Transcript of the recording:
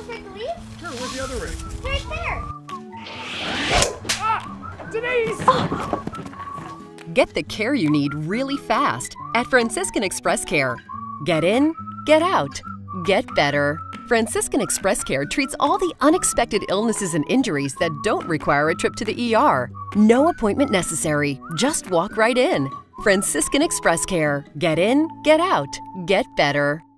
almost ready to leave? Sure, where's the other ring? Right there. Ah! Denise! Get the care you need really fast at Franciscan Express Care. Get in, get out, get better. Franciscan Express Care treats all the unexpected illnesses and injuries that don't require a trip to the ER. No appointment necessary. Just walk right in. Franciscan Express Care. Get in, get out, get better.